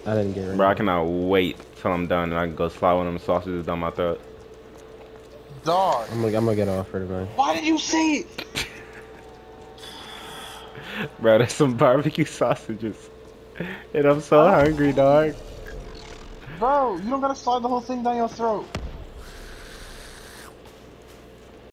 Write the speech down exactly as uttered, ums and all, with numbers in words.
I didn't get rid Bro, I of it. cannot wait till I'm done and I can go slide one of them sausages down my throat. Dog. I'm gonna, I'm gonna get offered, man. Why did you say it? Bro, there's some barbecue sausages. And I'm I so don't hungry, dog. Bro, you don't gotta slide the whole thing down your throat.